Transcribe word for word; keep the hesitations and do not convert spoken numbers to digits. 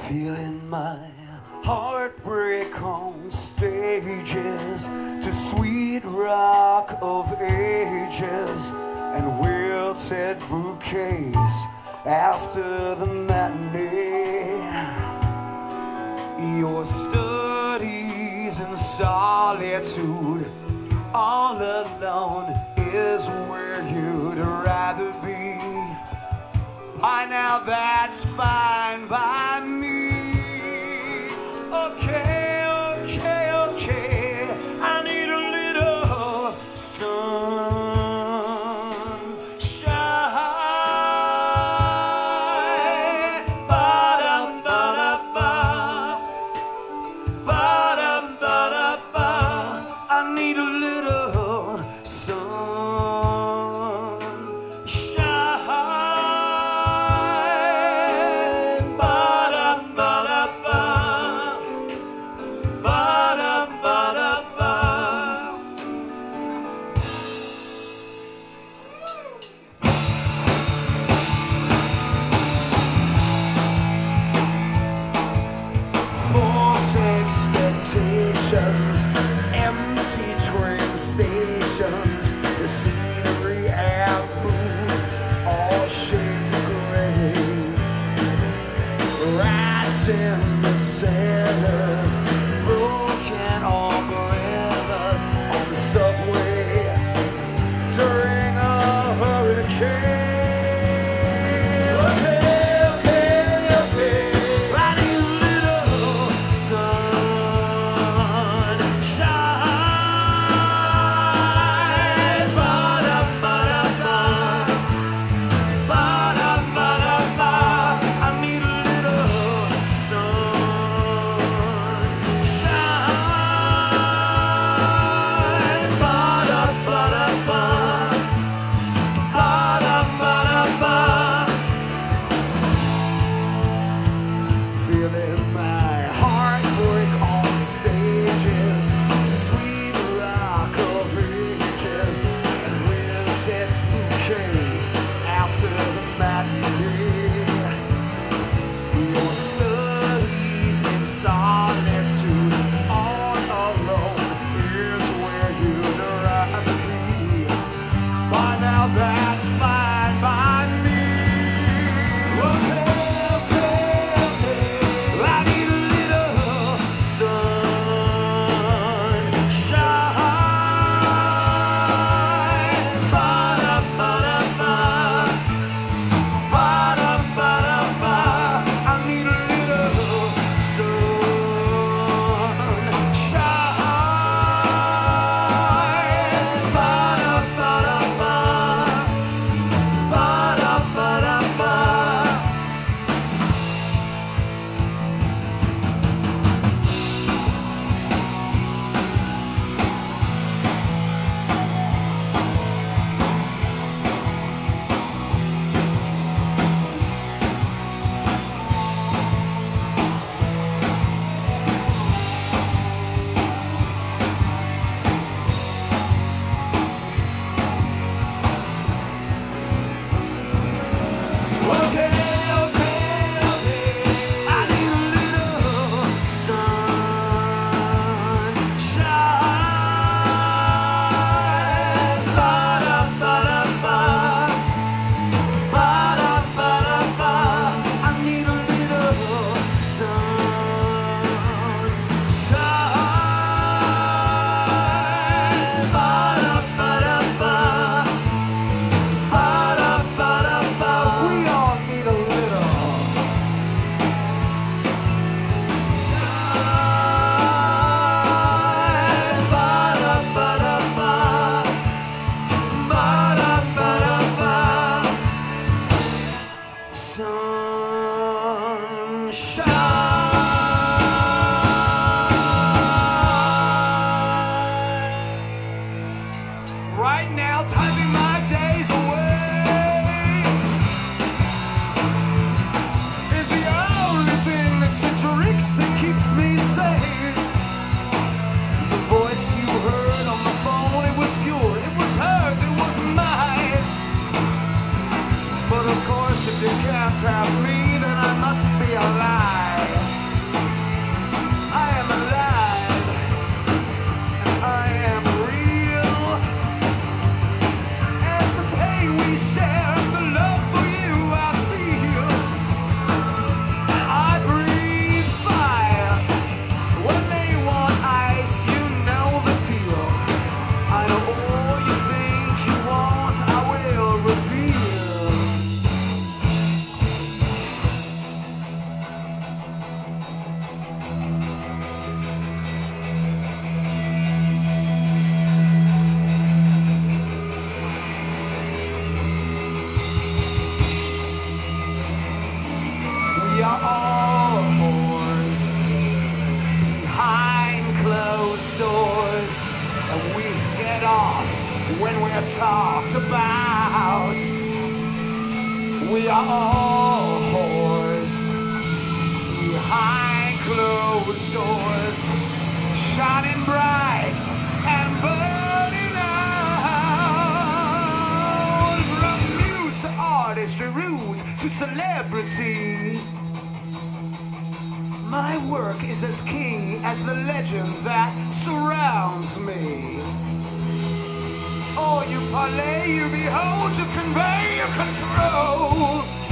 Feeling my heart break on stages to sweet rock of ages and wilted bouquets after the matinee. Your studies in solitude, all alone is where you'd rather be. By now that's fine by me. Okay, okay, okay, I need a little sunshine. Ba-dum, ba-da-ba, ba-dum, ba-da-ba. I need a little sunshine. Ba-dum, ba-da-ba, ba-dum, ba-da-ba. False expectations, empty train stations, the scenery and mood, all shades of gray. Rats in the center, broken umbrellas on the subway during a hurricane. Okay, okay, okay, I need a little sunshine. Ba-dum, ba-da-ba, ba-dum, ba-da-ba. I need a little sunshine. Ba-dum, ba-da-ba, ba-dum, ba-da-ba. Feeling my heart break on stages to sweet rock of ages and wilted bouquets after the matinee. Your studies in solitude, all alone is where you'd rather be. By now that's fine by me. Okay, okay, okay, I need a little sunshine. Ba-dum, ba-da-ba, ba-dum, ba-da-ba. I need a little sunshine. Ba-dum, ba-da-ba, are all whores behind closed doors, and we get off when we're talked about. We are all whores behind closed doors, shining bright and burning out. From muse to artistry, ruse to celebrity, my work is as key as the legend that surrounds me. All you parlay, you behold, to convey your control.